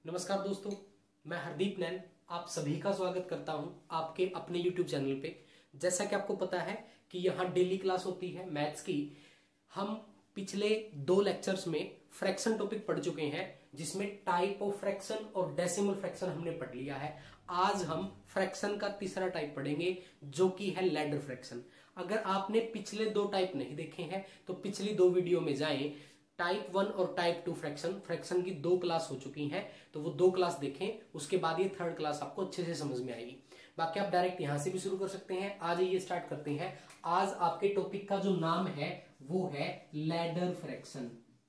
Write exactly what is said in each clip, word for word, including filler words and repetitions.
नमस्कार दोस्तों, मैं हरदीप नैन आप सभी का स्वागत करता हूं आपके अपने यूट्यूब चैनल पे। जैसा कि आपको पता है कि यहाँ डेली क्लास होती है मैथ्स की। हम पिछले दो लेक्चर्स में फ्रैक्शन टॉपिक पढ़ चुके हैं, जिसमें टाइप ऑफ फ्रैक्शन और डेसिमल फ्रैक्शन हमने पढ़ लिया है। आज हम फ्रैक्शन का तीसरा टाइप पढ़ेंगे, जो कि है लैडर फ्रैक्शन। अगर आपने पिछले दो टाइप नहीं देखे हैं तो पिछली दो वीडियो में जाएं। टाइप वन और टाइप टू फ्रैक्शन फ्रैक्शन की दो क्लास हो चुकी हैं, तो वो दो क्लास देखें, उसके बाद ये थर्ड क्लास आपको अच्छे से समझ में आएगी। बाकी आप डायरेक्ट यहां से भी शुरू कर सकते हैं। आज ये स्टार्ट करते हैं। आज आपके टॉपिक का जो नाम है वो है लैडर फ्रैक्शन।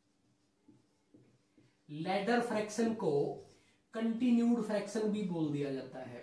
लैडर फ्रैक्शन को कंटिन्यूड फ्रैक्शन भी बोल दिया जाता है।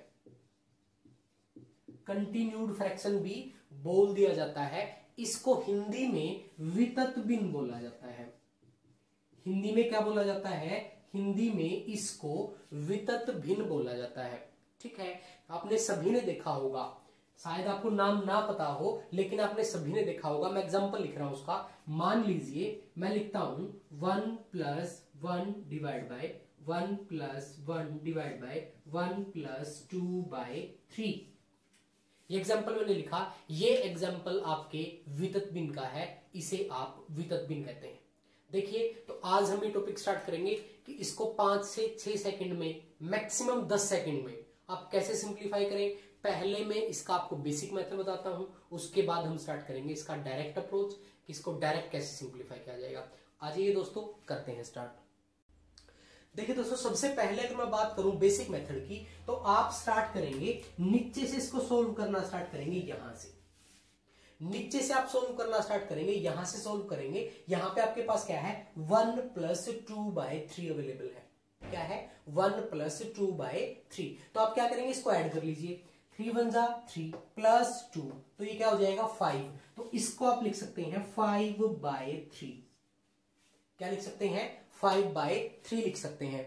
कंटिन्यूड फ्रैक्शन भी बोल दिया जाता है। इसको हिंदी में वितत भिन्न बोला जाता है। हिंदी में क्या बोला जाता है? हिंदी में इसको वितत भिन्न बोला जाता है। ठीक है, आपने सभी ने देखा होगा, शायद आपको नाम ना पता हो, लेकिन आपने सभी ने देखा होगा। मैं एग्जांपल लिख रहा हूं उसका। मान लीजिए मैं लिखता हूं one plus one divide by one plus one divide by one plus two by three. ये एग्जाम्पल मैंने लिखा। ये एग्जाम्पल आपके वितत भिन्न का है, इसे आप वितत भिन्न कहते हैं। देखिए, तो आज हम ये टॉपिक स्टार्ट करेंगे कि इसको पांच से छह सेकंड में, मैक्सिमम दस सेकंड में आप कैसे सिंप्लीफाई करें। पहले मैं इसका आपको बेसिक मेथड बताता हूं, उसके बाद हम स्टार्ट करेंगे इसका डायरेक्ट अप्रोच, कि इसको डायरेक्ट कैसे सिंप्लीफाई किया जाएगा। आ जाइए दोस्तों, करते हैं स्टार्ट। देखिए दोस्तों, सबसे पहले अगर मैं बात करूं बेसिक मेथड की, तो आप स्टार्ट करेंगे नीचे से, इसको सोल्व करना स्टार्ट करेंगे। यहां से नीचे से आप सोल्व करना स्टार्ट करेंगे, यहां से सोल्व करेंगे। यहां पे आपके पास क्या है? One plus two by three available है। क्या है? One plus two by three. तो आप क्या करेंगे? इसको ऐड कर लीजिए। थ्री वन जा थ्री प्लस टू, तो ये क्या हो जाएगा? फाइव। तो इसको आप लिख सकते हैं फाइव बाय थ्री। क्या लिख सकते हैं? फाइव बाय थ्री लिख सकते हैं।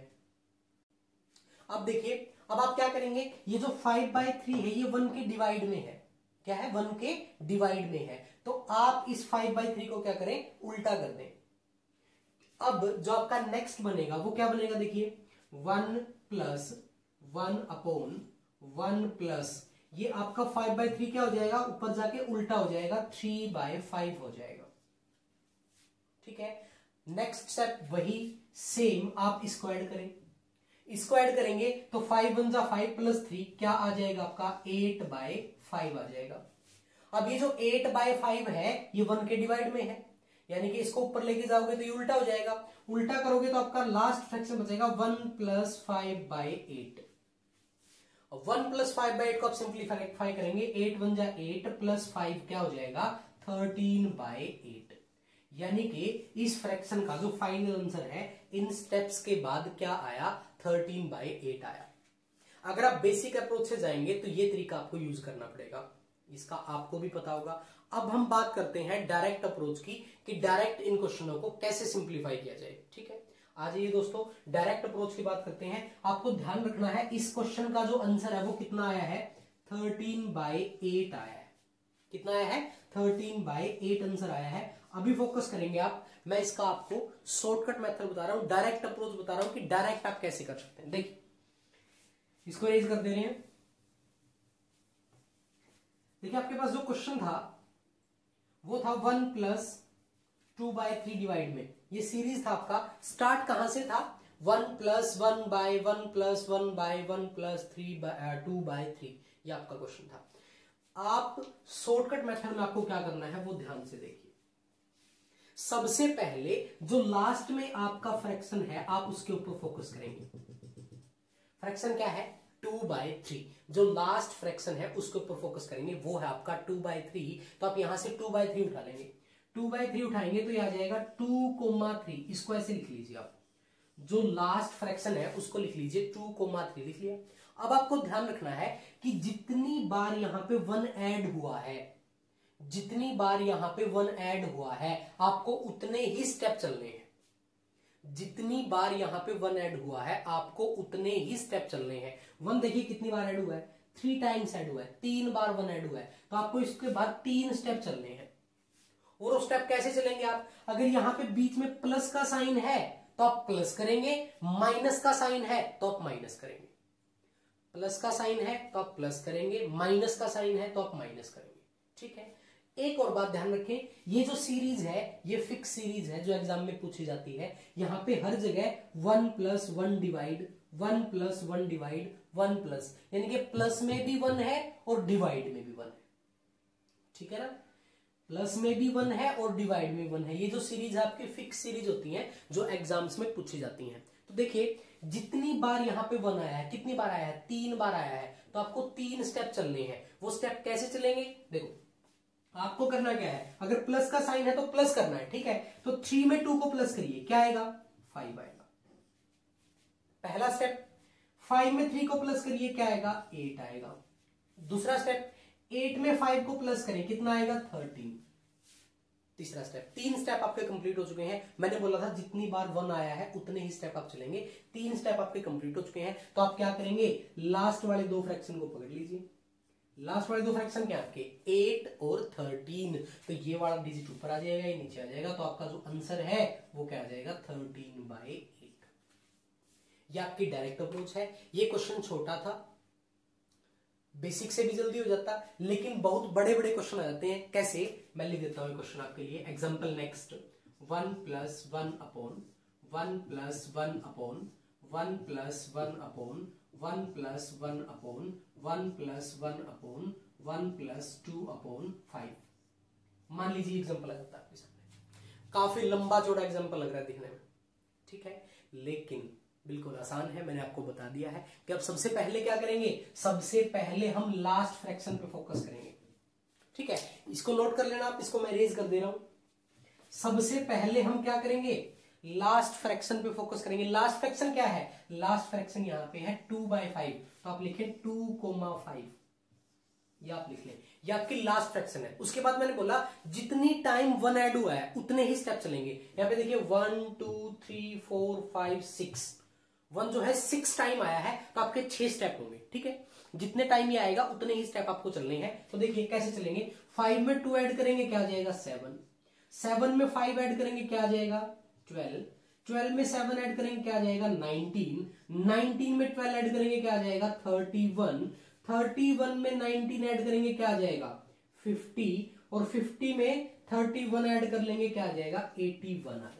अब देखिए, अब आप क्या करेंगे? ये जो फाइव बाय थ्री है, ये वन के डिवाइड में है। क्या है? वन के डिवाइड में है। तो आप इस फाइव बाई थ्री को क्या करें? उल्टा कर दें। अब जो आपका नेक्स्ट बनेगा वो क्या बनेगा? देखिए, one plus one upon one plus, ये आपका फाइव बाई थ्री क्या हो जाएगा? ऊपर जाके उल्टा हो जाएगा, थ्री बाय फाइव हो जाएगा। ठीक है, नेक्स्ट स्टेप वही सेम, आप इसको ऐड करें। इसको ऐड करेंगे तो फाइव वन जा फाइव प्लस थ्री क्या आ जाएगा? आपका एट बाय फाइव आ जाएगा। अब ये जो एट बाय फाइव है, ये वन के डिवाइड में है, यानी कि इसको ऊपर लेके जाओगे तो ये उल्टा हो जाएगा। उल्टा करोगे तो आपका लास्ट फ्रैक्शन बचेगा one plus five by eight. One plus five by eight को आप सिंप्लीफाई करेंगे, एट वन जा एट प्लस फाइव क्या हो जाएगा? Thirteen by eight. यानी कि इस फ्रैक्शन का जो फाइनल आंसर है, इन स्टेप्स के बाद क्या आया? थर्टीन बाय एट आया। अगर आप बेसिक अप्रोच से जाएंगे तो ये तरीका आपको यूज करना पड़ेगा, इसका आपको भी पता होगा। अब हम बात करते हैं डायरेक्ट अप्रोच की, कि डायरेक्ट इन क्वेश्चनों को कैसे सिंप्लीफाई किया जाए। ठीक है, आ जाइए दोस्तों, डायरेक्ट अप्रोच की बात करते हैं। आपको ध्यान रखना है, इस क्वेश्चन का जो आंसर है वो कितना आया है? थर्टीन बाय एट आया है। कितना आया है? थर्टीन बाय एट आंसर आया है। अभी फोकस करेंगे आप, मैं इसका आपको शॉर्टकट मेथड बता रहा हूं, डायरेक्ट अप्रोच बता रहा हूं कि डायरेक्ट आप कैसे कर सकते हैं। देखिए, इसको रेज कर दे रहे हैं। देखिए, आपके पास जो क्वेश्चन था वो था one plus two by three divide में। ये सीरीज था आपका। स्टार्ट कहां से था? One plus one by one plus one by one plus three by two by three. ये आपका क्वेश्चन था। आप शॉर्टकट मेथड में आपको क्या करना है वो ध्यान से देखिए। सबसे पहले जो लास्ट में आपका फ्रैक्शन है, आप उसके ऊपर फोकस करेंगे। फ्रैक्शन क्या है? Two by three. जो लास्ट फ्रैक्शन है उसके ऊपर फोकस करेंगे, वो है आपका टू बाय थ्री। तो आप यहां से टू बाय थ्री उठा लेंगे। टू बाय थ्री उठाएंगे तो यह आ जाएगा टू कोमा थ्री। इसको ऐसे लिख लीजिए आप, जो लास्ट फ्रैक्शन है उसको लिख लीजिए, टू कोमा थ्री लिख लिया। अब आपको ध्यान रखना है कि जितनी बार यहां पे वन ऐड हुआ है, जितनी बार यहां पे वन ऐड हुआ है, आपको उतने ही स्टेप चलने हैं। जितनी बार यहां पे वन ऐड हुआ है, आपको उतने ही स्टेप चलने हैं। वन देखिए कितनी बार ऐड हुआ है? थ्री टाइम्स ऐड हुआ है, तीन बार वन ऐड हुआ है। तो आपको इसके बाद तीन स्टेप चलने हैं। और वो स्टेप कैसे चलेंगे आप? अगर यहां पे बीच में प्लस का साइन है तो आप प्लस करेंगे, माइनस का साइन है तो आप माइनस करेंगे, प्लस का साइन है तो आप प्लस करेंगे, माइनस का साइन है तो आप माइनस करेंगे। ठीक है, एक और बात ध्यान रखें, ये जो सीरीज है ये फिक्स सीरीज है जो एग्जाम में पूछी जाती है। यहां पे हर जगह one plus one divide, one plus one divide, one plus, यानी कि प्लस में भी वन है और डिवाइड में भी वन है। ठीक है ना, प्लस में भी वन है और डिवाइड में वन है। ये जो सीरीज है आपकी फिक्स सीरीज होती है जो एग्जाम्स में पूछी जाती हैं। तो देखिए जितनी बार यहां पे वन आया है, कितनी बार आया है, तीन बार आया है, तो आपको तीन स्टेप चलने हैं। वो स्टेप कैसे चलेंगे, देखो आपको करना क्या है, अगर प्लस का साइन है तो प्लस करना है। ठीक है, तो थ्री में टू को प्लस करिए, क्या आएगा, फाइव आएगा, पहला स्टेप। फाइव में थ्री को प्लस करिए, क्या आएगा, एट आएगा। दूसरा स्टेप, एट में फाइव को प्लस करें, कितना आएगा, थर्टीन। तीसरा स्टेप। तीन स्टेप आपके कंप्लीट हो चुके हैं। मैंने बोला था जितनी बार वन आया है उतने ही स्टेप आप चलेंगे। तीन स्टेप आपके कंप्लीट हो चुके हैं, तो आप क्या करेंगे, लास्ट वाले दो फ्रैक्शन को पकड़ लीजिए। लास्ट वाले दो फ्रैक्शन क्या आपके, एट और थर्टीन। तो ये वाला डिजिट ऊपर आ जाएगा, ये नीचे आ जाएगा, तो आपका जो आंसर है वो क्या आ जाएगा, थर्टीन बाई एट। ये आपकी डायरेक्ट अप्रोच है। ये क्वेश्चन छोटा था, बेसिक से भी जल्दी हो जाता, लेकिन बहुत बड़े बड़े क्वेश्चन आ जाते हैं। कैसे, मैं लिख देता हूं क्वेश्चन आपके लिए। Example next, one plus one upon one plus one upon one plus one upon one plus one upon one plus one upon one plus two upon five. मान लीजिए एग्जांपल आ जाता है आपके सामने, काफी लंबा चौड़ा एग्जांपल लग रहा है दिखने में, ठीक है, लेकिन बिल्कुल आसान है। मैंने आपको बता दिया है कि अब सबसे पहले क्या करेंगे, सबसे पहले हम लास्ट फ्रैक्शन पे फोकस करेंगे। ठीक है, इसको नोट कर लेना आप, इसको मैं रेज कर दे रहा हूं। सबसे पहले हम क्या करेंगे, लास्ट फ्रैक्शन पे फोकस करेंगे। लास्ट फ्रैक्शन क्या है, लास्ट फ्रैक्शन यहां पे है टू बाई फाइव, तो आप लिखें टू कोमा फाइव, ये आप लिख लें, ये आपकी लास्ट फ्रैक्शन है। उसके बाद मैंने बोला जितनी टाइम वन ऐड हुआ है उतने ही स्टेप चलेंगे। यहां पे देखिए one two three four five six, one जो है सिक्स टाइम आया है, तो आपके छह स्टेप होंगे। ठीक है, जितने टाइम ये आएगा उतने ही स्टेप आपको चलने हैं। तो देखिए कैसे चलेंगे, फाइव में टू ऐड करेंगे, क्या आ जाएगा, सेवन। सेवन में फाइव ऐड करेंगे, क्या आ जाएगा, ट्वेल्व। ट्वेल्व में सेवन ऐड करेंगे, क्या आ जाएगा, नाइनटीन। नाइनटीन में ट्वेल्व ऐड करेंगे, क्या आ जाएगा, थर्टी वन। थर्टी वन में नाइनटीन ऐड करेंगे, क्या आ जाएगा, फिफ्टी। और फिफ्टी में थर्टी वन ऐड कर लेंगे, क्या आ जाएगा, एटी वन आ जाएगा।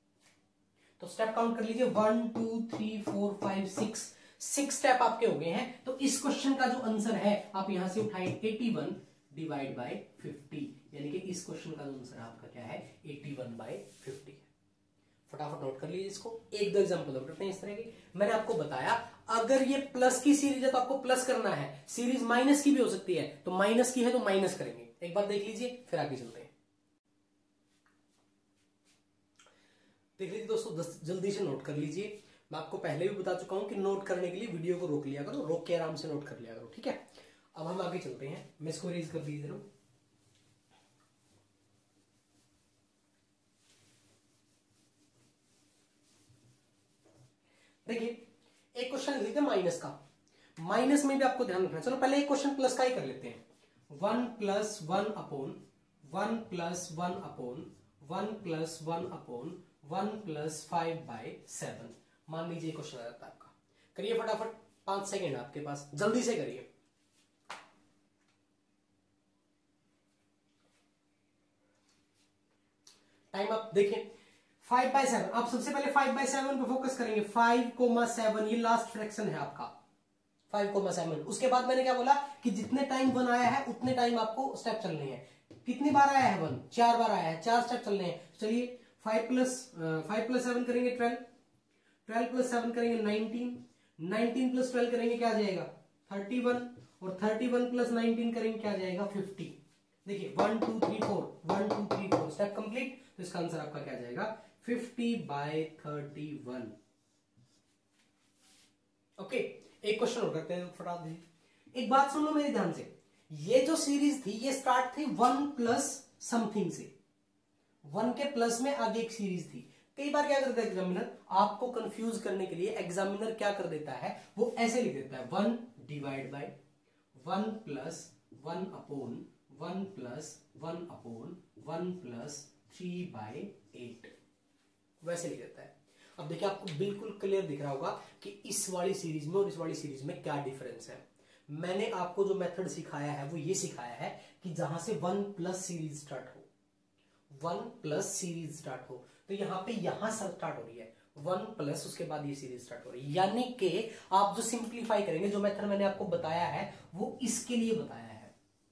तो स्टेप काउंट कर लीजिए, one two three four five six, six step आपके हो गए हैं। तो इस क्वेश्चन का जो आंसर है आप यहां से उठाएं eighty one divide by fifty, यानी कि इस क्वेश्चन का जो आंसर आपका क्या है, एटी वन बाय फिफ्टी। फटाफट नोट कर लीजिए इसको। एक दो एग्जांपल और करते हैं इस तरह की। मैंने आपको बताया अगर ये प्लस की सीरीज है तो आपको प्लस करना है, सीरीज माइनस की भी हो सकती है, तो माइनस की है तो माइनस करेंगे। एक बार देख लीजिए फिर आगे चलते हैं। देख लीजिए दोस्तों, जल्दी से नोट कर लीजिए। मैं आपको पहले भी बता चुका हूं कि नोट करने के लिए वीडियो को रोक लिया करो, रोक के आराम से नोट कर लिया करो। ठीक है, अब हम आगे चलते हैं। मैं इसको रेज कर दीजिए जरा। देखिए एक क्वेश्चन लिख लेते हैं माइनस का। माइनस में भी आपको ध्यान रखना। चलो पहले एक क्वेश्चन प्लस का ही कर लेते हैं। One plus one upon one plus one upon one plus one upon one plus five by seven. मान लीजिए क्वेश्चन आ जाता है आपका। करिए फटाफट, पांच सेकेंड आपके पास, जल्दी से करिए। टाइम आप देखिए, फाइव बाई सेवन। आप सबसे पहले फाइव बाई सेवन पे फोकस करेंगे। फाइव कोमा सेवन, ये लास्ट फ्रैक्शन है आपका, फाइव कोमा सेवन। उसके बाद मैंने क्या बोला कि जितने टाइम वन आया है उतने टाइम आपको स्टेप चलने हैं। कितनी बार आया है वन, चार बार आया है, चार स्टेप चलने हैं। चलिए five plus five plus seven करेंगे ट्वेल्व, ट्वेल्व प्लस सेवन करेंगे नाइनटीन, नाइनटीन प्लस ट्वेल्व करेंगे, क्या आ जाएगा, थर्टी वन। और थर्टी वन प्लस नाइनटीन करेंगे, क्या आ जाएगा, फिफ्टी। देखिए one two three four, one two three four, step complete. तो इसका आंसर आपका क्या आ जाएगा, fifty by thirty one. Okay, एक क्वेश्चन और करते हैं, फटाफट दीजिए। एक बात सुन लो मेरे ध्यान से, ये जो सीरीज थी ये स्टार्ट थी वन प्लस समथिंग से, वन के प्लस में आगे एक सीरीज थी। कई बार क्या करता है एग्जामिनर, आपको कंफ्यूज करने के लिए एग्जामिनर क्या कर देता है, वो ऐसे लिख देता है, one divide by one plus one upon one plus one upon one plus three by eight, वैसे लिख देता है। अब देखिए आपको बिल्कुल क्लियर दिख रहा होगा कि इस वाली सीरीज में और इस वाली सीरीज में क्या डिफरेंस है। मैंने आपको जो मेथड सिखाया है वो ये सिखाया है कि जहां से वन प्लस सीरीज स्टार्ट हो, वन प्लस सीरीज स्टार्ट हो, तो यहां पे यहां से स्टार्ट हो रही है वन प्लस, उसके बाद ये सीरीज स्टार्ट हो रही है। यानी कि आप जो सिंप्लीफाई करेंगे, जो मेथड मैंने आपको बताया है वो इसके लिए बताया है।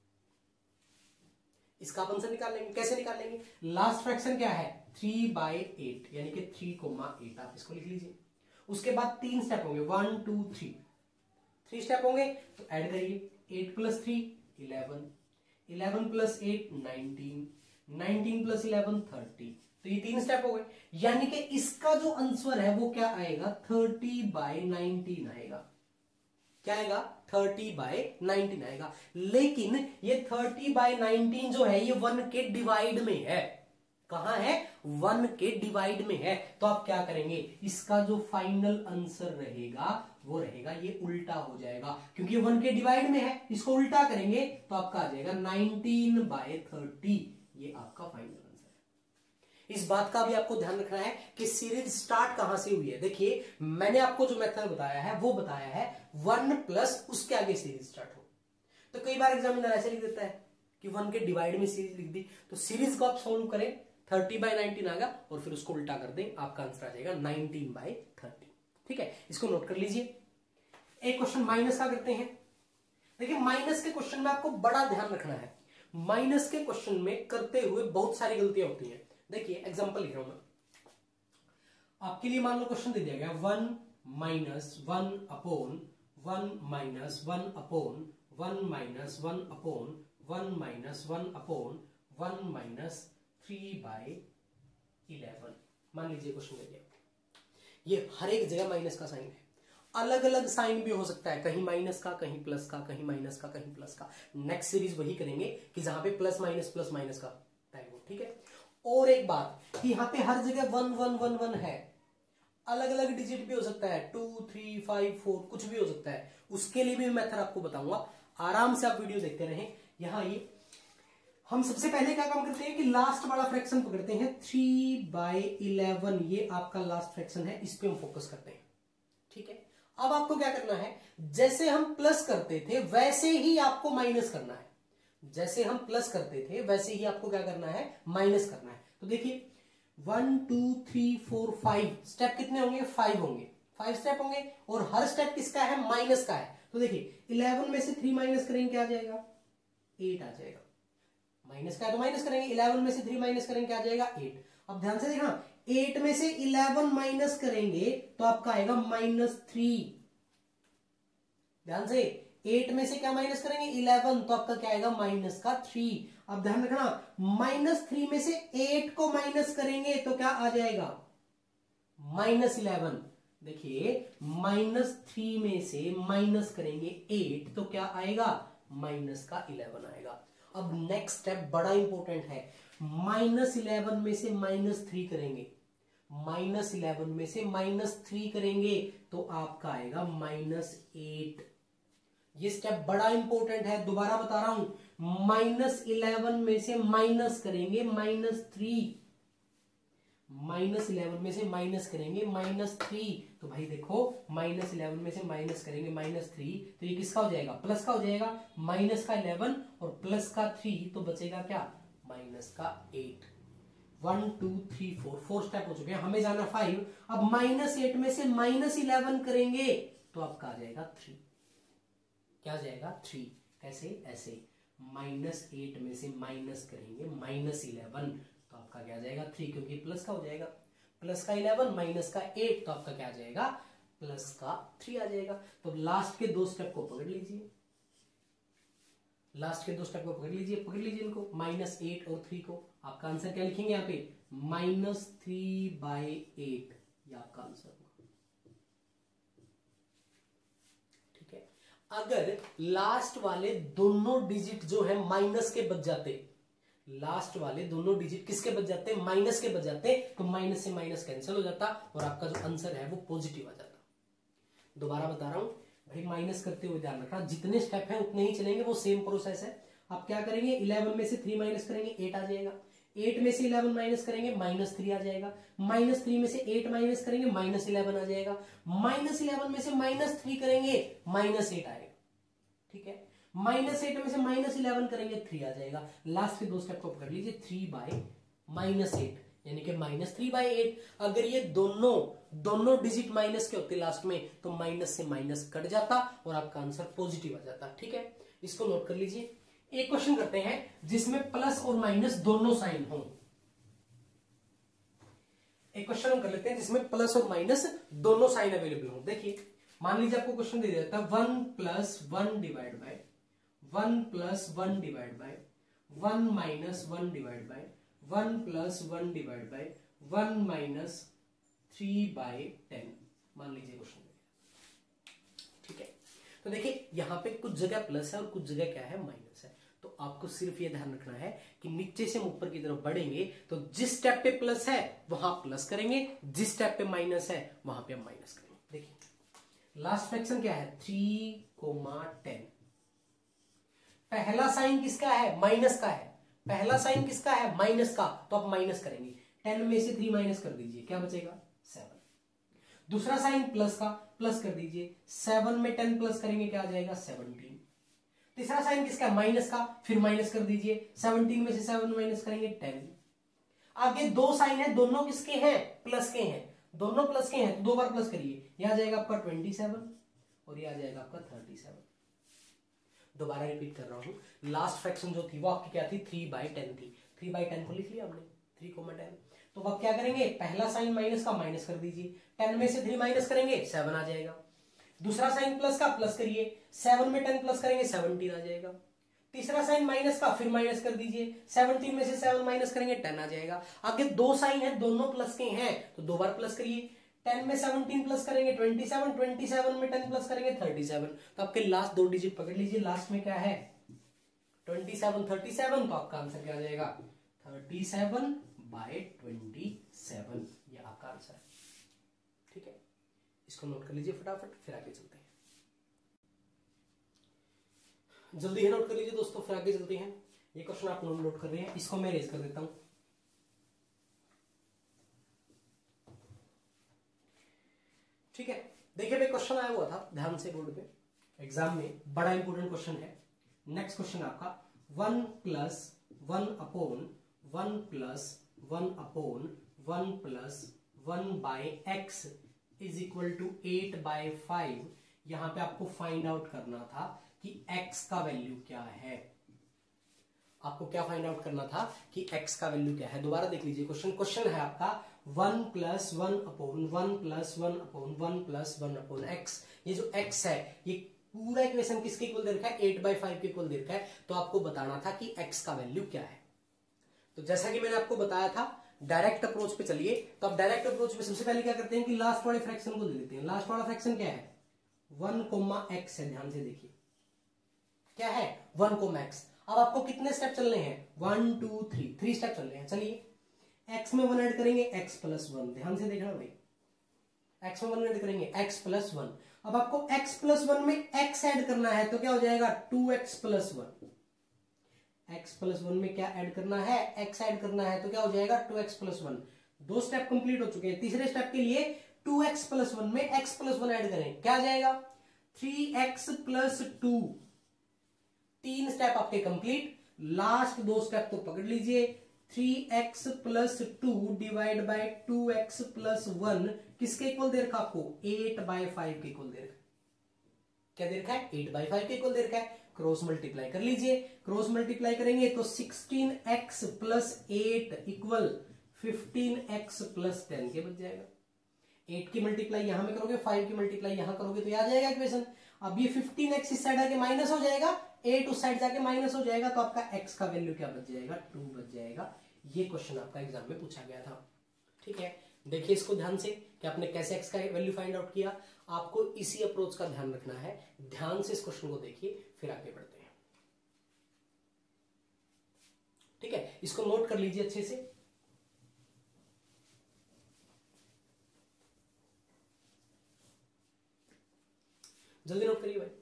इसका आप आंसर निकाल लेंगे। कैसे निकाल लेंगे? लास्ट फ्रैक्शन क्या है? थ्री बाई एट, यानी कि थ्री कोमा एट, आप इसको लिख लीजिए। उसके बाद तीन स्टेप होंगे, one two three, three step होंगे, तो ऐड करिए। Eight plus three eleven, eleven plus eight nineteen, nineteen plus eleven thirty, तो ये तीन स्टेप हो गए। यानी कि इसका जो आंसर है वो क्या आएगा? थर्टी बाई नाइनटीन आएगा। क्या आएगा? थर्टी बाई नाइनटीन आएगा। लेकिन ये थर्टी बाई नाइनटीन जो है ये वन के डिवाइड में है। कहां है? वन के डिवाइड में है। तो आप क्या करेंगे? इसका जो फाइनल आंसर रहेगा वो रहेगा ये उल्टा हो जाएगा, क्योंकि ये वन के डिवाइड में है। इसको उल्टा करेंगे तो आपका आ जाएगा नाइनटीन बाई थर्टी। ये आपका फाइनल आंसर है। इस बात का भी आपको ध्यान रखना है कि सीरीज स्टार्ट कहां से हुई है। देखिए मैंने आपको जो मेथड बताया है वो बताया है वन प्लस उसके आगे सीरीज स्टार्ट हो। तो कई बार एग्जामिनर ऐसे लिख देता है कि वन के डिवाइड में सीरीज लिख दी, तो सीरीज को आप सॉल्व करें, थर्टी बाई नाइनटीन आएगा और फिर उसको उल्टा कर दें, आपका आंसर आ जाएगा नाइनटीन बाई थर्टी। ठीक है, इसको नोट कर लीजिए। एक क्वेश्चन माइनस का करते हैं। देखिए माइनस के क्वेश्चन में आपको बड़ा ध्यान रखना है। माइनस के क्वेश्चन में करते हुए बहुत सारी गलतियां होती हैं। देखिए एग्जांपल लिख रहा हूं मैं आपके लिए। मान लो क्वेश्चन दे दिया गया one minus one upon one minus one upon one minus one upon one minus one upon one minus three by eleven. मान लीजिए क्वेश्चन दे दिया, ये हर एक जगह माइनस का साइन है। अलग अलग साइन भी हो सकता है, कहीं माइनस का, कहीं प्लस का, कहीं माइनस का, कहीं प्लस का। नेक्स्ट सीरीज वही करेंगे कि जहां पे प्लस माइनस प्लस माइनस का टाइप हो। ठीक है, और एक बात कि यहां पे हर जगह वन वन वन वन है। अलग अलग डिजिट भी हो सकता है, टू थ्री फाइव फोर, कुछ भी हो सकता है। उसके लिए भी मेथड आपको बताऊंगा, आराम से आप वीडियो देखते रहें। यहां ये हम सबसे पहले क्या काम करते हैं कि लास्ट वाला फ्रैक्शन पकड़ते हैं, थ्री बाई इलेवन, ये आपका लास्ट फ्रैक्शन है, इस पे हम फोकस करते हैं। ठीक है, अब आपको क्या करना है, जैसे हम प्लस करते थे वैसे ही आपको माइनस करना है। जैसे हम प्लस करते थे वैसे ही आपको क्या करना है, माइनस करना है। तो देखिए one two three four five step कितने होंगे? फाइव होंगे, फाइव स्टेप होंगे, और हर स्टेप किसका है? माइनस का है। तो देखिए इलेवन में से थ्री माइनस करेंगे क्या आ जाएगा? एट आ जाएगा। माइनस का है तो माइनस करेंगे, इलेवन में से थ्री माइनस करेंगे क्या आ जाएगा? एट। अब ध्यान से देखना, एट में से इलेवन माइनस करेंगे तो आपका आएगा माइनस थ्री। ध्यान से, एट में से क्या माइनस करेंगे? इलेवन, तो आपका क्या आएगा? माइनस का थ्री। अब ध्यान रखना, माइनस थ्री में से एट को माइनस करेंगे तो क्या आ जाएगा? Minus eleven. देखिए माइनस थ्री में से माइनस करेंगे एट तो क्या आएगा? माइनस का इलेवन आएगा। अब नेक्स्ट स्टेप बड़ा इंपॉर्टेंट है, माइनस इलेवन में से माइनस थ्री करेंगे, माइनस इलेवन में से माइनस थ्री करेंगे तो आपका आएगा माइनस एट। ये स्टेप बड़ा इंपॉर्टेंट है, दोबारा बता रहा हूं, माइनस इलेवन में से माइनस करेंगे माइनस थ्री, माइनस इलेवन में से माइनस करेंगे माइनस थ्री, तो भाई देखो माइनस इलेवन में से माइनस करेंगे माइनस थ्री, तो ये किसका हो जाएगा? प्लस का हो जाएगा। माइनस का इलेवन और प्लस का थ्री, तो बचेगा क्या? माइनस का eight. One two three four, four step हो चुके हैं, हमें जाना फाइव। अब माइनस एट में से माइनस इलेवन करेंगे तो आपका आ जाएगा थ्री। क्या आ जाएगा? थ्री। कैसे? ऐसे, माइनस एट में से माइनस करेंगे माइनस इलेवन तो आपका क्या आ जाएगा? थ्री, क्योंकि प्लस का हो जाएगा। प्लस का इलेवन माइनस का एट तो आपका क्या आ जाएगा? प्लस का थ्री आ जाएगा। तो लास्ट के दो स्टेप को पकड़ लीजिए, लास्ट के दो स्टेप को पकड़ लीजिए, पकड़ लीजिए इनको, माइनस एट और थ्री को। आपका आंसर क्या लिखेंगे यहाँ पे? माइनस थ्री बाई एट, ये आपका आंसर होगा। ठीक है, अगर लास्ट वाले दोनों डिजिट जो है माइनस के बच जाते, लास्ट वाले दोनों डिजिट किसके बच जाते? माइनस के बच जाते, तो माइनस से माइनस कैंसिल हो जाता और आपका जो आंसर है वो पॉजिटिव आ जाता। दोबारा बता रहा हूं भाई, माइनस करते हुए ध्यान रखना, जितने स्टेप हैं उतने ही चलेंगे, वो सेम प्रोसेस है। आप क्या करेंगे? इलेवन में से थ्री माइनस करेंगे, एट आ जाएगा। एट में से इलेवन माइनस करेंगे माइनस थ्री आ जाएगा, माइनस थ्री में से एट माइनस करेंगे माइनस इलेवन आ जाएगा, माइनस इलेवन में से माइनस थ्री करेंगे माइनस एट आएगा, ठीक है। माइनस एट में से माइनस इलेवन करेंगे थ्री आ जाएगा। लास्ट के दो स्टेप को पकड़ लीजिए, थ्री बाय माइनस एट यानी कि माइनस थ्री बाई एट। अगर ये दोनों दोनों डिजिट माइनस के होते लास्ट में तो माइनस से माइनस कट जाता और आपका आंसर पॉजिटिव आ जाता, ठीक है। इसको नोट कर लीजिए। एक क्वेश्चन करते हैं जिसमें प्लस और माइनस दोनों साइन हो। एक क्वेश्चन हम कर लेते हैं जिसमें प्लस और माइनस दोनों साइन अवेलेबल हो। देखिए, मान लीजिए आपको क्वेश्चन दे देता है one plus one divide by one plus one divide by one minus one divide by one plus one divide by one minus three by ten. मान लीजिए क्वेश्चन, ठीक है। तो देखिए यहां पे कुछ जगह प्लस है और कुछ जगह क्या है, माइनस है। तो आपको सिर्फ ये ध्यान रखना है कि नीचे से हम ऊपर की तरफ बढ़ेंगे तो जिस स्टेप पे प्लस है वहां प्लस करेंगे, जिस स्टेप पे माइनस है वहां पे हम माइनस करेंगे। देखिए लास्ट फ्रैक्शन क्या है, थ्री कोमा टेन। पहला साइन किसका है, माइनस का है। पहला साइन किसका है, माइनस का, तो आप माइनस करेंगे। टेन में से थ्री माइनस कर दीजिए, क्या बचेगा, सेवन। दूसरा साइन प्लस का, प्लस कर दीजिए, सेवन में टेन प्लस करेंगे क्या आ जाएगा, सेवनटीन। तीसरा साइन किसका, माइनस का, फिर माइनस कर दीजिए, सेवनटीन में से सेवन माइनस करेंगे टेन। आगे दो साइन है, दोनों किसके हैं, प्लस के हैं, दोनों प्लस के हैं तो दो बार प्लस करिए, यह आ जाएगा आपका ट्वेंटी सेवन और यह आ जाएगा आपका थर्टी सेवन। दोबारा रिपीट कर रहा हूं, लास्ट फ्रैक्शन जो थी वो आपकी क्या थी, थ्री बाई टेन थी। थ्री बाई टेन को लिख लिया हमने, थ्री कोमा टेन। तो अब क्या करेंगे, पहला साइन माइनस का माइनस कर दीजिए, टेन में से थ्री माइनस करेंगे सेवन आ जाएगा। दूसरा साइन प्लस का, प्लस करिए, सेवन में टेन प्लस करेंगे सेवनटीन आ जाएगा। तीसरा साइन माइनस का, फिर माइनस कर दीजिए, सेवनटीन में से सेवन माइनस करेंगे टेन आ जाएगा। आगे दो साइन है, दोनों प्लस के हैं तो दो बार प्लस करिए, टेन में सेवनटीन प्लस करेंगे ट्वेंटी सेवन, ट्वेंटी सेवन में टेन प्लस करेंगे थर्टी सेवन। तो आपके लास्ट दो डिजिट पकड़ लीजिए, लास्ट में क्या है ट्वेंटी सेवन, थर्टी सेवन, तो आपका आंसर क्या आ जाएगा, thirty seven by twenty seven, ये आपका आंसर है, ठीक है। इसको नोट कर लीजिए फटाफट, फिर आगे चलते हैं। जल्दी है नोट कर लीजिए दोस्तों, फिर आगे चलते हैं। ये क्वेश्चन आप नोट कर रहे हैं, इसको मैं रेज कर देता हूं। ठीक है, देखिए भाई क्वेश्चन आया हुआ था ध्यान से बोर्ड पे, एग्जाम में बड़ा इंपोर्टेंट क्वेश्चन है। नेक्स्ट क्वेश्चन आपका one plus one upon one plus one upon one plus one by x is equal to eight by five. यहां पे आपको फाइंड आउट करना था कि x का वैल्यू क्या है। आपको क्या फाइंड आउट करना था कि x का वैल्यू क्या है। दोबारा देख लीजिए क्वेश्चन। क्वेश्चन है आपका one plus one upon one plus one upon one plus one upon x. ये जो x है ये पूरा इक्वेशन किसके इक्वल दे रखा है, एट बाई फाइव के इक्वल दे रखा है। तो आपको बताना था कि x का वैल्यू क्या है। तो जैसा कि मैंने आपको बताया था डायरेक्ट अप्रोच पे चलिए। तो आप डायरेक्ट अप्रोच में सबसे पहले क्या करते हैं कि लास्ट वाले फ्रैक्शन को ले लेते हैं। लास्ट वाला फ्रैक्शन क्या है, वन कोमा एक्स है। ध्यान से देखिए क्या है, वन कोमा एक्स। अब आपको कितने स्टेप चलने हैं, one two three, three step चलने हैं। चलिए एक्स में वन ऐड करेंगे, एक्स प्लस वन। ध्यान से देखना भाई, एक्स में वन ऐड करेंगे, एक्स प्लस वन। अब आपको एक्स प्लस वन में एक्स ऐड करना है तो क्या हो जाएगा, two x plus one. X plus one में क्या ऐड करना है, एक्स ऐड करना है तो क्या हो जाएगा, टू एक्स प्लस वन। दो स्टेप कंप्लीट हो चुके हैं। तीसरे स्टेप के लिए टू एक्स प्लस वन में एक्स प्लस वन ऐड करें, क्या आ जाएगा, थ्री एक्स प्लस टू। तीन स्टेप आपके कंप्लीट। लास्ट दो स्टेप तो पकड़ लीजिए, three x plus two divide by two x plus one किसके इक्वल दे रखा आपको, एट बाय फाइव के इक्वल दे रखा। क्या दे रखा है, एट बाय फाइव के इक्वल दे रखा है। क्रॉस मल्टीप्लाई कर लीजिए। क्रॉस मल्टीप्लाई करेंगे तो sixteen x plus eight equal fifteen x plus ten के बच जाएगा। एट की मल्टीप्लाई यहां में करोगे, फाइव की मल्टीप्लाई यहां करोगे तो आ जाएगा इक्वेशन। अब ये फिफ्टीन एक्स इस साइड आके माइनस हो जाएगा, एट उस साइड जाके माइनस हो जाएगा, तो आपका x का वैल्यू क्या बच जाएगा, टू बच जाएगा। ये क्वेश्चन आपका एग्जाम में पूछा गया था। ठीक है, देखिए इसको ध्यान से कि आपने कैसे x का वैल्यू फाइंड आउट किया। आपको इसी अप्रोच का ध्यान रखना है। ध्यान से इस क्वेश्चन को देखिए, फिर आगे बढ़ते हैं। ठीक है, इसको नोट कर लीजिए अच्छे से। जल्दी नोट करिए भाई।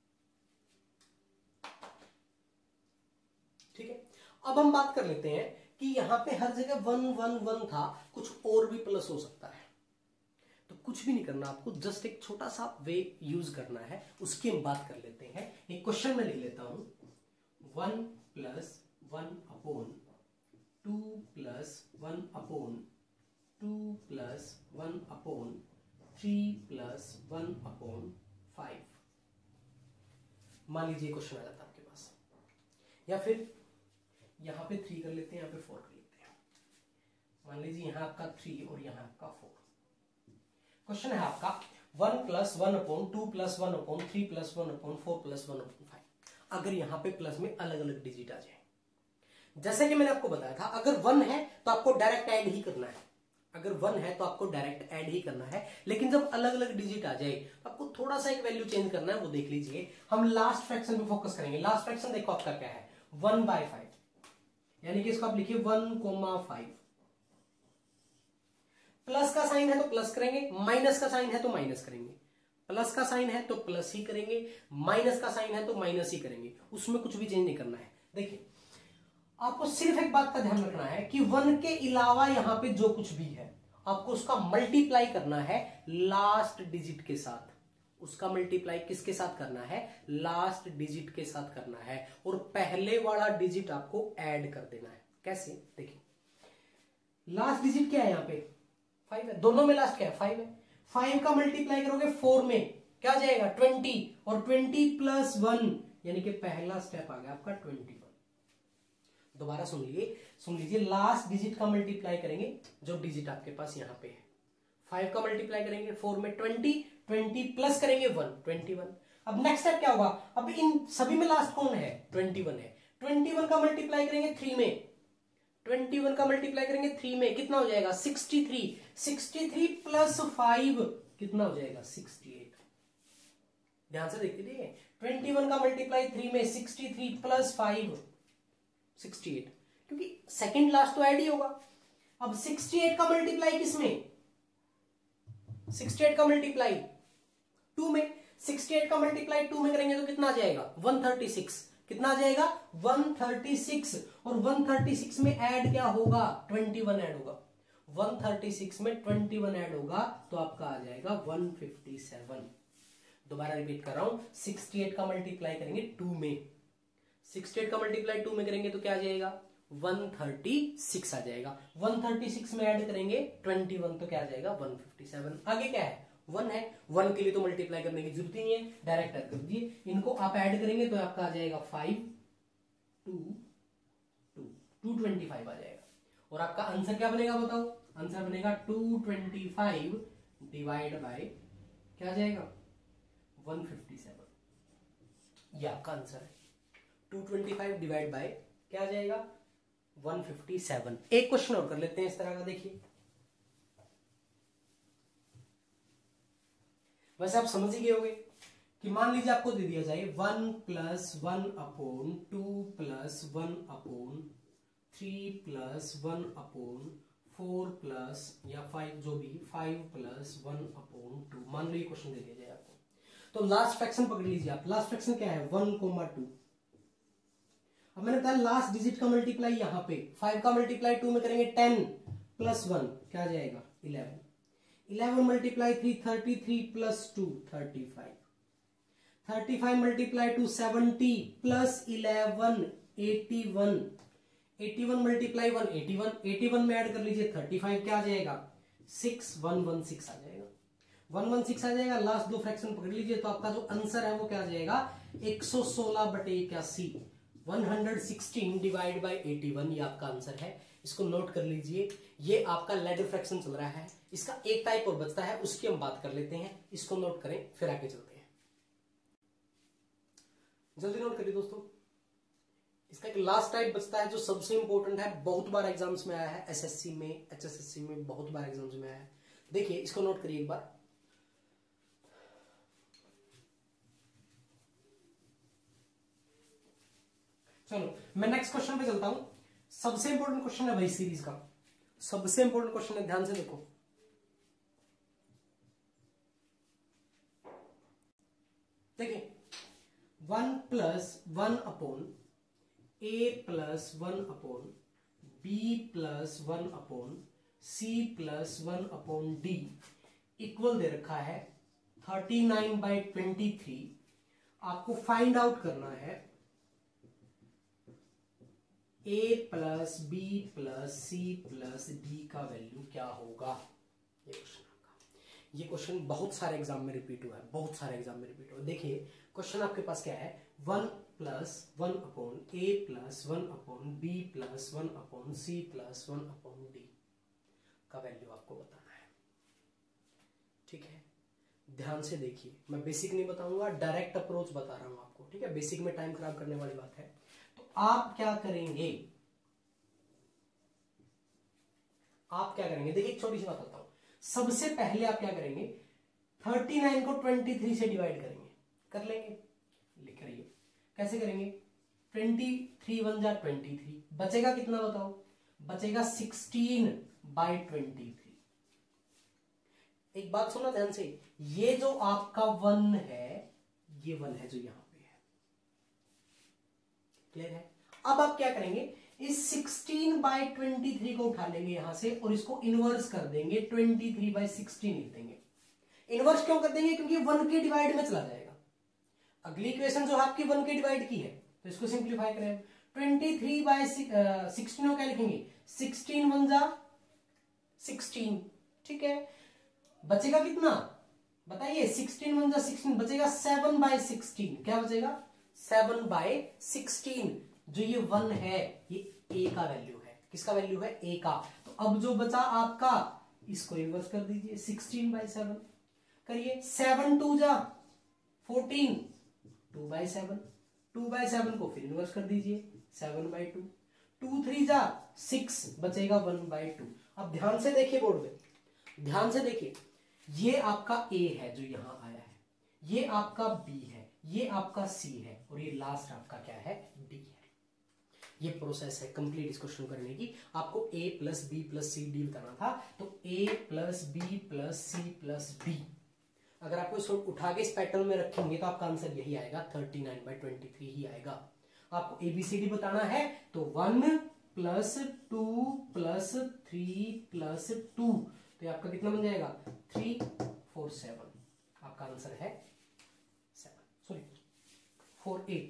ठीक है, अब हम बात कर लेते हैं कि यहां पे हर जगह वन वन वन था, कुछ और भी प्लस हो सकता है। तो कुछ भी नहीं करना आपको, जस्ट एक छोटा सा वे यूज करना है, उसकी हम बात कर लेते हैं। एक क्वेश्चन में लिख लेता हूं, one plus one upon two plus one upon two plus one upon three plus one upon five. मान लीजिए क्वेश्चन आ जाता है आपके पास, या फिर यहां पे थ्री कर लेते हैं, यहां पे फोर कर लेते हैं। मान लीजिए यहां आपका थ्री और यहां आपका फोर। क्वेश्चन है आपका one plus one upon two plus one upon three plus one upon four plus one upon five. अगर यहां पे प्लस में अलग अलग डिजिट आ जाए, जैसे कि मैंने आपको बताया था, अगर वन है तो आपको डायरेक्ट ऐड ही करना है। अगर वन है तो आपको डायरेक्ट ऐड ही करना है, लेकिन जब अलग अलग डिजिट आ जाए तो आपको थोड़ा सा एक वैल्यू चेंज करना है, वो देख लीजिए। हम लास्ट फ्रैक्शन पे फोकस करेंगे। लास्ट फ्रैक्शन देखो आपका क्या है, वन बाय फाइव, यानी कि इसको आप लिखिए वन कोमा फाइव। प्लस का साइन है तो प्लस करेंगे, माइनस का साइन है तो माइनस करेंगे। प्लस का साइन है तो प्लस ही करेंगे, माइनस का साइन है तो माइनस ही करेंगे, उसमें कुछ भी चेंज नहीं करना है। देखिए, आपको सिर्फ एक बात का ध्यान रखना है कि वन के अलावा यहां पे जो कुछ भी है आपको उसका मल्टीप्लाई करना है लास्ट डिजिट के साथ। उसका मल्टीप्लाई किसके साथ करना है, लास्ट डिजिट के साथ करना है, और पहले वाला डिजिट आपको ऐड कर देना है। कैसे, देखिए, लास्ट डिजिट क्या है यहां पे, फाइव है। दोनों में लास्ट क्या है, फाइव है। फाइव का मल्टीप्लाई करोगे फोर में, क्या आ जाएगा, ट्वेंटी, और ट्वेंटी प्लस वन, यानी कि पहला स्टेप आ गया आपका ट्वेंटी वन। दोबारा सुन लीजिए सुन लीजिए लास्ट डिजिट का मल्टीप्लाई करेंगे, जो डिजिट आपके पास यहां पे है। फाइव का मल्टीप्लाई करेंगे फोर में, ट्वेंटी, ट्वेंटी प्लस करेंगे वन, ट्वेंटी वन। अब नेक्स्ट स्टेप क्या होगा, अब इन सभी में लास्ट कौन है, ट्वेंटी वन है। ट्वेंटी वन का मल्टीप्लाई करेंगे थ्री में, ट्वेंटी वन का मल्टीप्लाई करेंगे थ्री में, कितना हो जाएगा, sixty three. Sixty three plus five कितना हो जाएगा, सिक्सटी एट। ध्यान से देखते रहिए, ट्वेंटी वन का मल्टीप्लाई थ्री में, sixty three plus five, sixty eight, क्योंकि सेकंड लास्ट तो ऐड ही होगा। अब सिक्सटी एट का मल्टीप्लाई किसमें, सिक्सटी एट का मल्टीप्लाई टू में, सिक्सटी एट का मल्टीप्लाई टू में करेंगे तो कितना आ जाएगा, वन थर्टी सिक्स। कितना आ जाएगा, वन थर्टी सिक्स, और वन थर्टी सिक्स में ऐड क्या होगा, ट्वेंटी वन ऐड होगा। वन थर्टी सिक्स में ट्वेंटी वन ऐड होगा तो आपका आ जाएगा वन फिफ्टी सेवन। दोबारा रिपीट कर रहा हूं, सिक्सटी एट का मल्टीप्लाई करेंगे टू में, सिक्सटी एट का मल्टीप्लाई टू में करेंगे तो क्या आ जाएगा, वन थर्टी सिक्स आ जाएगा। वन थर्टी सिक्स में ऐड करेंगे ट्वेंटी वन तो क्या आ जाएगा, वन फिफ्टी सेवन। आगे क्या है, वन है। वन के लिए तो मल्टीप्लाई करने की जरूरत ही नहीं है, डायरेक्ट ऐड कर दीजिए। इनको आप ऐड करेंगे तो आपका आ जाएगा five two two two twenty five आ जाएगा। और आपका आंसर क्या बनेगा बताओ, आंसर बनेगा two twenty five divide by क्या आ जाएगा, वन फिफ्टी सेवन। ये आपका आंसर है, two twenty five divide by क्या आ जाएगा, वन फिफ्टी सेवन। एक क्वेश्चन और कर लेते हैं इस तरह का। देखिए, वैसे आप समझ ही गए होंगे कि मान लीजिए आपको दे दिया जाए one plus one upon two plus one upon three plus one upon four plus या फाइव, जो भी five plus one upon two. मान लो ये क्वेश्चन दे दिया जाए आपको, तो लास्ट फ्रैक्शन पकड़ लीजिए आप। लास्ट फ्रैक्शन क्या है, वन कोमा टू। अब मैंने बताया लास्ट डिजिट का मल्टीप्लाई यहां पे, फाइव का मल्टीप्लाई टू में करेंगे टेन प्लस वन क्या आ जाएगा, eleven. Eleven multiply three, thirty three plus two, thirty five. Thirty five multiply two, seventy plus eleven, eighty one. Eighty one multiply one, eighty one. Eighty one में add कर लीजिए thirty five, क्या आ जाएगा, six, one one six आ जाएगा। One one six आ जाएगा। लास्ट दो फ्रैक्शन पकड़ लीजिए तो आपका जो आंसर है वो क्या आ जाएगा, एक सौ सोलह बटे इक्यासी। One hundred sixteen divide by eighty one, ये आपका आंसर है। इसको नोट कर लीजिए। ये आपका लैडर फ्रैक्शन चल रहा है, इसका एक टाइप और बचता है, उसकी हम बात कर लेते हैं। इसको नोट करें फिर आगे चलते हैं। जल्दी नोट करिए दोस्तों। इसका एक लास्ट टाइप बचता है जो सबसे इंपॉर्टेंट है, बहुत बार एग्जाम्स में आया है, एसएससी में, एचएसएससी में बहुत बार एग्जाम्स में आया है। देखिए, इसको नोट करिए एक बार। चलो मैं नेक्स्ट क्वेश्चन पे चलता हूं। सबसे इंपॉर्टेंट क्वेश्चन है भाई सीरीज का, सबसे इंपॉर्टेंट क्वेश्चन है, ध्यान से देखो। देखिए, one plus one upon A plus one upon B plus one upon C plus one upon D equal दे रखा है thirty nine by twenty three. आपको फाइंड आउट करना है A plus B plus C plus D का value क्या होगा। ये क्वेश्चन आपका, ये क्वेश्चन बहुत सारे एग्जाम में रिपीट हुआ है, बहुत सारे एग्जाम में रिपीट हुआ है। देखिए क्वेश्चन आपके पास क्या है, one plus one upon A plus one upon B plus one upon C plus one upon D का वैल्यू आपको बताना है। ठीक है, ध्यान से देखिए, मैं बेसिक नहीं बताऊंगा, डायरेक्ट अप्रोच बता रहा हूं आपको। ठीक है, बेसिक में टाइम खराब करने वाली बात है। तो आप क्या करेंगे, आप क्या करेंगे, देखिए एक छोटी सी बात बताता हूं। सबसे पहले आप क्या करेंगे, थर्टी नाइन को ट्वेंटी थ्री से डिवाइड करेंगे, कर लेंगे, लिख रही कैसे करेंगे, ट्वेंटी थ्री वन जा ट्वेंटी थ्री, बचेगा कितना बताओ, बचेगा सिक्सटीन बाई ट्वेंटी थ्री। एक बात सुनो ध्यान से, ये जो आपका वन है, ये वन है जो यहां पे है, क्लियर है। अब आप क्या करेंगे, इस सिक्सटीन बाई ट्वेंटी थ्री को उठा लेंगे यहां से और इसको इनवर्स कर देंगे, ट्वेंटी थ्री बाई सिक्सटीन लिख देंगे। इनवर्स क्यों कर देंगे, क्योंकि वन के डिवाइड में चला जाएगा। अगली इक्वेशन जो आपकी वन के डिवाइड की है, तो इसको सिंप्लीफाई करें, ट्वेंटी थ्री बाई सिक्सटीन को क्या लिखेंगे, सिक्सटीन वन जा सिक्सटीन। ठीक है, बचेगा कितना बताइए, सिक्सटीन वन जा सिक्सटीन, बचेगा सेवन बाई सिक्सटीन। क्या बचेगा, सेवन बाई सिक्सटीन। जो ये वन है ये ए का वैल्यू है, किसका वैल्यू है, ए का। तो अब जो बचा आपका, इसको इनवर्स कर दीजिए, सिक्सटीन बाई सेवन करिए, सेवन टू जा fourteen, two by seven, two by seven को फिर इनवर्स कर दीजिए, seven by two, two three जा सिक्स, बचेगा वन बाई टू। अब ध्यान से देखिए बोर्ड में, ध्यान से देखिए, ये आपका ए है जो यहां आया है, ये आपका बी है, ये आपका सी है और ये लास्ट आपका क्या है, डी है। ये प्रोसेस है कंप्लीट इस क्वेश्चन करने की। आपको A plus B plus C deal करना था, तो A plus B plus C plus D, अगर आपको इसको उठा के इस पैटर्न में रखेंगे तो आपका आंसर यही आएगा, thirty nine by twenty three ही आएगा। आपको एबीसीडी बताना है तो one plus two plus three plus two, तो आपका कितना बन जाएगा, थ्री फोर सेवन, आपका आंसर है seven, sorry four eight,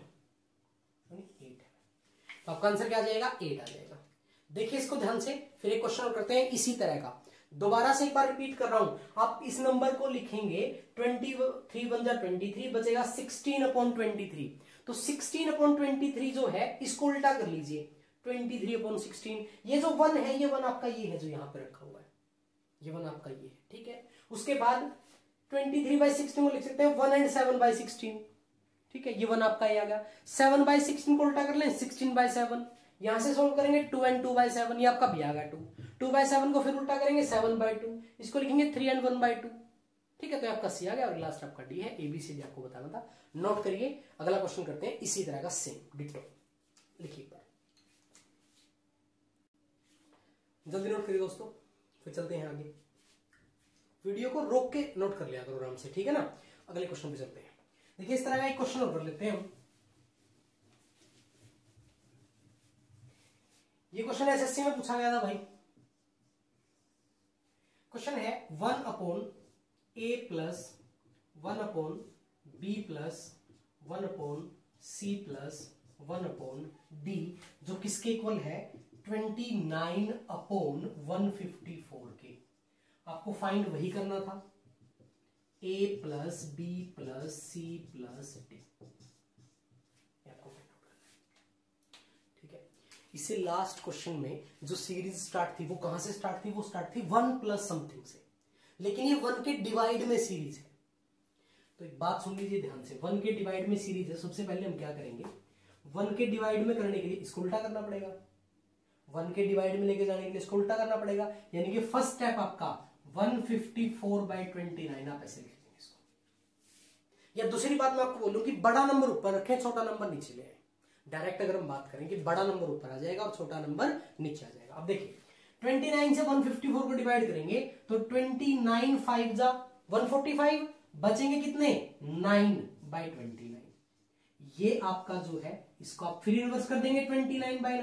eight है, तो आपका आंसर क्या आ जाएगा, एट आ जाएगा। देखिए इसको ध्यान से, फिर एक क्वेश्चन और करते हैं इसी तरह का। दोबारा से एक बार रिपीट कर रहा हूं, आप इस नंबर को लिखेंगे, ट्वेंटी थ्री वन जा ट्वेंटी थ्री, बचेगा सिक्सटीन अपॉन ट्वेंटी थ्री। तो सिक्सटीन अपॉन ट्वेंटी थ्री जो है इसको उल्टा कर लीजिए, ट्वेंटी थ्री अपॉन सिक्सटीन। ये जो वन है, ये वन आपका ये है जो यहां पे रखा हुआ है, ये वन आपका ये है। ठीक है, उसके बाद ट्वेंटी थ्री बाई सिक्सटीन को लिख सकते हैं one and seven by sixteen. ठीक है, ये वन आपका ये आ गया, सेवन बाई सिक्सटीन को उल्टा कर लें, सिक्सटीन बाई सेवन, यहां से सोल्व करेंगे two and two by seven, ये आपका भी आ गया टू, टू बाई सेवन को फिर उल्टा करेंगे सेवन बाई टू, इसको लिखेंगे three and one by two. ठीक है, तो आपका सी आ गया और लास्ट आपका डी है। एबीसीडी आपको बताना था, नोट करिए। अगला क्वेश्चन करते हैं इसी तरह का, सेम डिट्टो, लिखिए पर जल्दी नोट करिए दोस्तों, फिर चलते हैं आगे। वीडियो को रोक के नोट कर लिया करो आराम से, ठीक है ना। अगले क्वेश्चन पे चलते हैं। देखिए इस तरह का एक क्वेश्चन और कर लेते हैं हम। ये क्वेश्चन एसएससी में पूछा गया था भाई। क्वेश्चन है one upon A plus one upon B plus one upon C plus one upon D, जो किसके इक्वल है, twenty nine upon one fifty four के। आपको फाइंड वही करना था, A plus B plus C plus D, आपको फाइंड आउट करना है। ठीक है, इससे लास्ट क्वेश्चन में जो सीरीज स्टार्ट थी वो कहां से स्टार्ट थी, वो स्टार्ट थी वन प्लस समथिंग से, लेकिन ये वन के डिवाइड में सीरीज है। तो एक बात सुन लीजिए ध्यान से, वन के डिवाइड में सीरीज है। सबसे पहले हम क्या करेंगे, वन के डिवाइड में करने के लिए इसको उल्टा करना पड़ेगा, वन के डिवाइड में लेके जाने के लिए इसको उल्टा करना पड़ेगा। यानी कि फर्स्ट स्टेप आपका one fifty four by twenty nine, आप ऐसे लिख देंगे इसको। या दूसरी बात मैं आपको बोलूं कि बड़ा नंबर ऊपर रखें, छोटा नंबर नीचे ले आए। डायरेक्ट अगर हम बात करें कि बड़ा नंबर ऊपर आ जाएगा और छोटा नंबर नीचे आ जाएगा। अब देखिए ट्वेंटी नाइन से वन फिफ्टी फोर को डिवाइड करेंगे तो ट्वेंटी नाइन फाइव जा वन फोर्टी फाइव, बचेंगे कितने, नाइन बाई ट्वेंटी नाइन। ये आपका जो है इसको आप फिर इनवर्स कर देंगे ट्वेंटी नाइन बाई नाइन।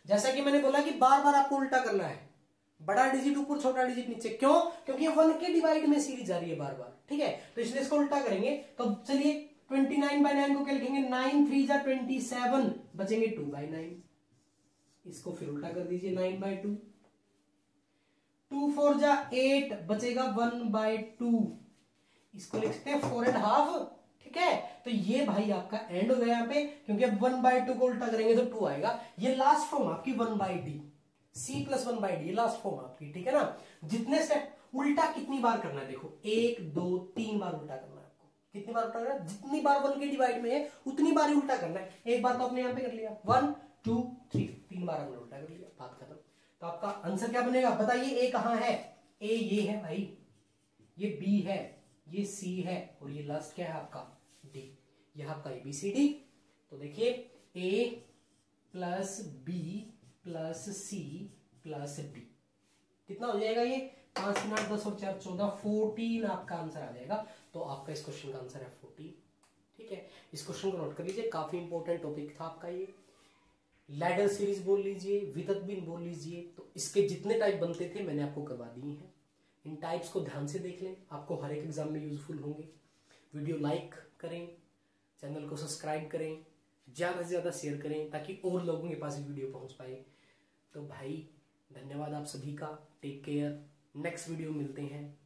जैसा कि मैंने बोला कि बार बार आपको उल्टा करना है, बड़ा डिजिट ऊपर छोटा डिजिट नीचे, क्यों? क्योंकि वन के डिवाइड में सीरीज जा रही है बार बार, ठीक है। तो इसलिए इसको उल्टा करेंगे। तो चलिए ट्वेंटी नाइन बाई नाइन को क्या लिखेंगे, नाइन थ्री जा ट्वेंटी सेवन, बचेंगे टू बाई नाइन, इसको फिर उल्टा कर दीजिए, nine by two, two four जा एट, बचेगा वन बाई टू, इसको लिखते हैं फोर एंड हाफ, ठीक है। तो ये भाई आपका एंड हो गया यहाँ पे, क्योंकि अब वन बाई टू को उल्टा करेंगे तो टू आएगा। ये लास्ट फॉर्म आपकी one by D, C plus one by D, last form आपकी, ठीक है ना। जितने स्टेप उल्टा कितनी बार करना है, देखो एक दो तीन बार उल्टा करना है आपको। कितनी बार उल्टा करना है? जितनी बार वन के डिवाइड में है उतनी बार ही उल्टा करना है। एक बार तो आपने यहाँ पे कर लिया, वन टू थ्री, तीन बार हमने उल्टा कर लिया, बात खत्म। तो आपका आंसर क्या बनेगा बताइए? ए कहां है? ए ये है भाई, ये बी है, ये सी है, और ये लास्ट क्या है आपका? डी। यह आपका एबीसीडी। तो देखिए A plus B plus C plus D, कितना हो जाएगा ये? पांच तीन आठ दस और चार चौदह, फोर्टीन आपका आंसर आ जाएगा। तो आपका इस क्वेश्चन का आंसर है फोर्टीन, ठीक है। इस क्वेश्चन को नोट कर लीजिए, काफी इंपॉर्टेंट टॉपिक था आपका ये। लैडर सीरीज बोल लीजिए, विततबिन बोल लीजिए, तो इसके जितने टाइप बनते थे मैंने आपको करवा दिए हैं। इन टाइप्स को ध्यान से देख लें, आपको हर एक एग्जाम में यूजफुल होंगे। वीडियो लाइक करें, चैनल को सब्सक्राइब करें, ज्यादा से ज्यादा शेयर करें ताकि और लोगों के पास वीडियो पहुंच पाए। तो भाई धन्यवाद आप सभी का, टेक केयर, नेक्स्ट वीडियो मिलते हैं।